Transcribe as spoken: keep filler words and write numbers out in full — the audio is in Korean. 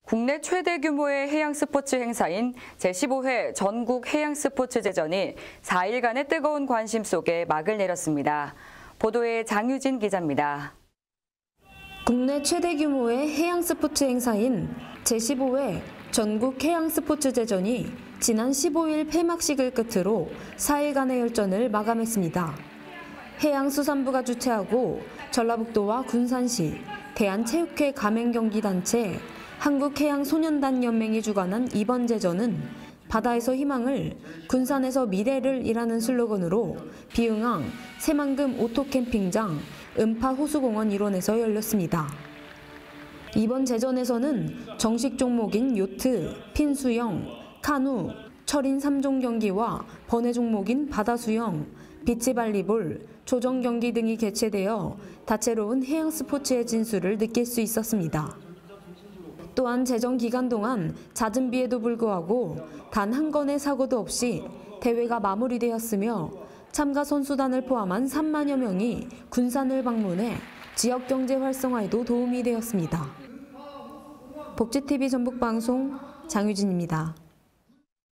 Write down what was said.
국내 최대 규모의 해양 스포츠 행사인 제십오 회 전국 해양 스포츠제전이 사 일간의 뜨거운 관심 속에 막을 내렸습니다. 보도에 장유진 기자입니다. 국내 최대 규모의 해양 스포츠 행사인 제십오 회 전국 해양 스포츠제전이 지난 십오 일 폐막식을 끝으로 사 일간의 열전을 마감했습니다. 해양수산부가 주최하고 전라북도와 군산시, 대한체육회 가맹경기단체, 한국해양소년단연맹이 주관한 이번 제전은 바다에서 희망을, 군산에서 미래를 이라는 슬로건으로 비흥항, 새만금 오토캠핑장, 음파호수공원 일원에서 열렸습니다. 이번 제전에서는 정식 종목인 요트, 핀수영, 카누, 철인 삼 종 경기와 번외 종목인 바다수영, 비치발리볼, 조정경기 등이 개최되어 다채로운 해양 스포츠의 진수를 느낄 수 있었습니다. 또한 제전 기간 동안 잦은 비에도 불구하고 단 한 건의 사고도 없이 대회가 마무리되었으며 참가 선수단을 포함한 삼만여 명이 군산을 방문해 지역 경제 활성화에도 도움이 되었습니다. 복지티비 전북방송 장유진입니다.